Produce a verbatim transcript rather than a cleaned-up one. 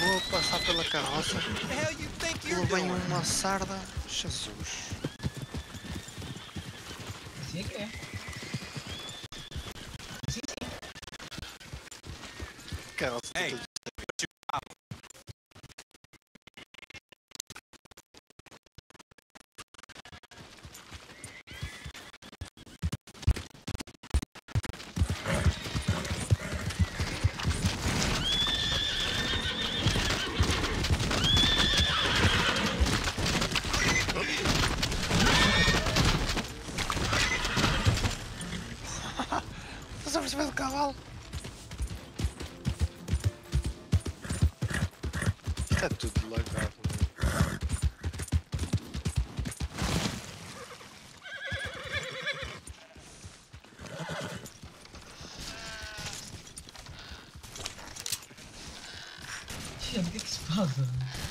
Vou passar pela carroça. Levei uma sarda. Jesus. Assim é que é. Assim sim. Carroça. Ei. Estás a perceber do cavalo? Isto é tudo lagado. Gente, o que é que se passa?